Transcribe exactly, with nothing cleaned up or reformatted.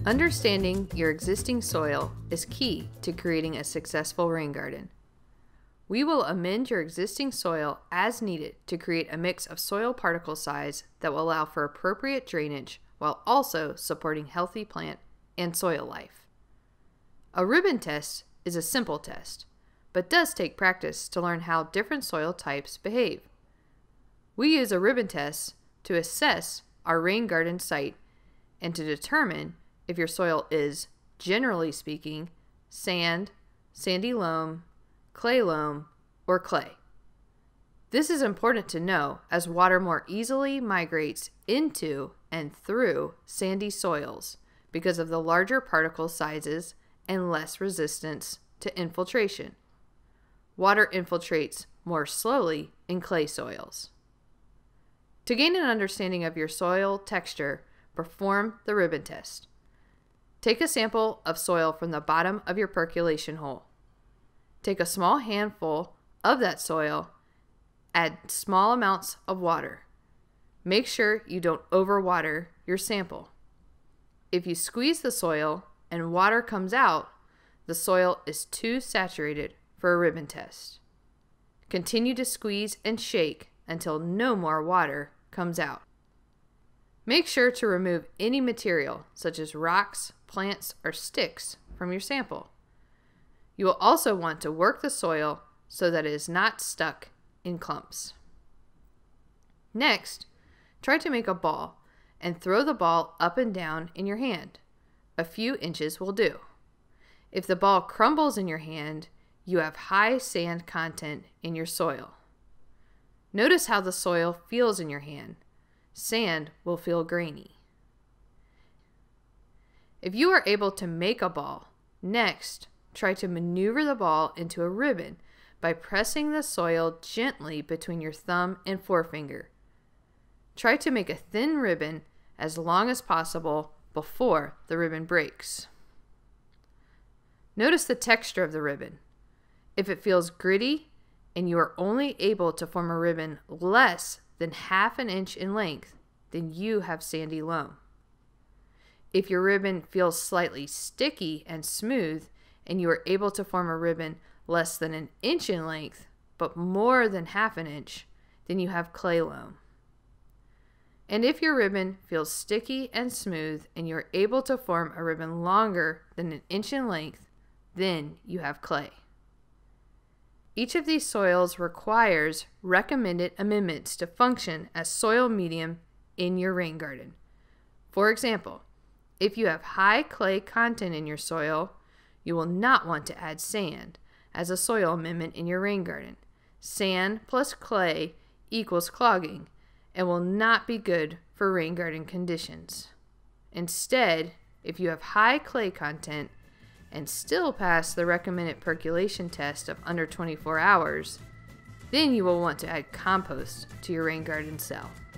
Understanding your existing soil is key to creating a successful rain garden. We will amend your existing soil as needed to create a mix of soil particle size that will allow for appropriate drainage while also supporting healthy plant and soil life. A ribbon test is a simple test, but does take practice to learn how different soil types behave. We use a ribbon test to assess our rain garden site and to determine if your soil is, generally speaking, sand, sandy loam, clay loam, or clay. This is important to know as water more easily migrates into and through sandy soils because of the larger particle sizes and less resistance to infiltration. Water infiltrates more slowly in clay soils. To gain an understanding of your soil texture, perform the ribbon test. Take a sample of soil from the bottom of your percolation hole. Take a small handful of that soil, add small amounts of water. Make sure you don't overwater your sample. If you squeeze the soil and water comes out, the soil is too saturated for a ribbon test. Continue to squeeze and shake until no more water comes out. Make sure to remove any material such as rocks, plants, or sticks from your sample. You will also want to work the soil so that it is not stuck in clumps. Next, try to make a ball and throw the ball up and down in your hand. A few inches will do. If the ball crumbles in your hand, you have high sand content in your soil. Notice how the soil feels in your hand. Sand will feel grainy. If you are able to make a ball, next, try to maneuver the ball into a ribbon by pressing the soil gently between your thumb and forefinger. Try to make a thin ribbon as long as possible before the ribbon breaks. Notice the texture of the ribbon. If it feels gritty and you are only able to form a ribbon less than half an inch in length, then you have sandy loam. If your ribbon feels slightly sticky and smooth and you are able to form a ribbon less than an inch in length but more than half an inch, then you have clay loam. And if your ribbon feels sticky and smooth and you are able to form a ribbon longer than an inch in length, then you have clay. Each of these soils requires recommended amendments to function as soil medium in your rain garden. For example, if you have high clay content in your soil, you will not want to add sand as a soil amendment in your rain garden. Sand plus clay equals clogging and will not be good for rain garden conditions. Instead, if you have high clay content and still pass the recommended percolation test of under twenty-four hours, then you will want to add compost to your rain garden cell.